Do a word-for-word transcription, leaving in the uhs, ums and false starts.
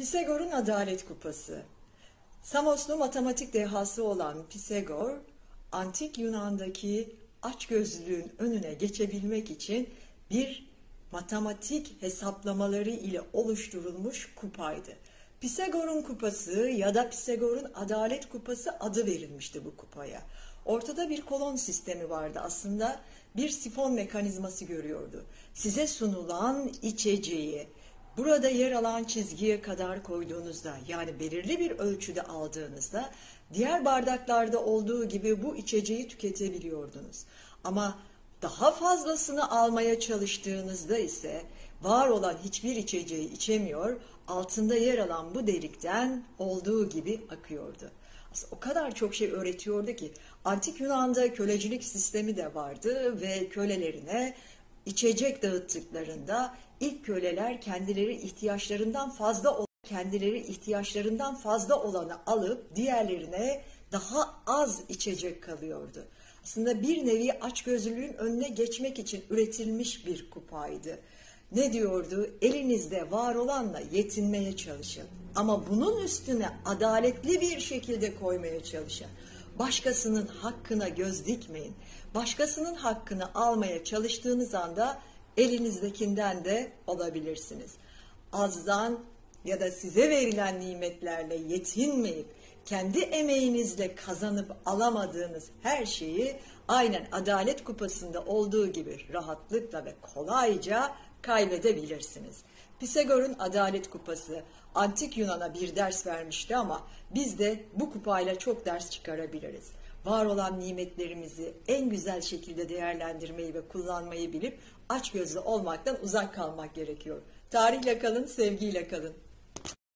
Pisagor'un Adalet Kupası. Samoslu matematik dehası olan Pisagor, antik Yunan'daki açgözlülüğün önüne geçebilmek için bir matematik hesaplamaları ile oluşturulmuş kupaydı. Pisagor'un kupası ya da Pisagor'un Adalet Kupası adı verilmişti bu kupaya. Ortada bir kolon sistemi vardı. Aslında bir sifon mekanizması görüyordu. Size sunulan içeceği burada yer alan çizgiye kadar koyduğunuzda, yani belirli bir ölçüde aldığınızda diğer bardaklarda olduğu gibi bu içeceği tüketebiliyordunuz. Ama daha fazlasını almaya çalıştığınızda ise var olan hiçbir içeceği içemiyor, altında yer alan bu delikten olduğu gibi akıyordu. Aslında o kadar çok şey öğretiyordu ki antik Yunan'da kölecilik sistemi de vardı ve kölelerine içecek dağıttıklarında ilk köleler kendileri ihtiyaçlarından fazla kendileri ihtiyaçlarından fazla olanı alıp diğerlerine daha az içecek kalıyordu. Aslında bir nevi açgözlülüğün önüne geçmek için üretilmiş bir kupaydı. Ne diyordu? Elinizde var olanla yetinmeye çalışın. Ama bunun üstüne adaletli bir şekilde koymaya çalışın. Başkasının hakkına göz dikmeyin. Başkasının hakkını almaya çalıştığınız anda elinizdekinden de alabilirsiniz. Azdan ya da size verilen nimetlerle yetinmeyip kendi emeğinizle kazanıp alamadığınız her şeyi aynen Adalet Kupası'nda olduğu gibi rahatlıkla ve kolayca kaybedebilirsiniz. Pisagor'un Adalet Kupası antik Yunan'a bir ders vermişti ama biz de bu kupayla çok ders çıkarabiliriz. Var olan nimetlerimizi en güzel şekilde değerlendirmeyi ve kullanmayı bilip açgözlü olmaktan uzak kalmak gerekiyor. Tarihle kalın, sevgiyle kalın.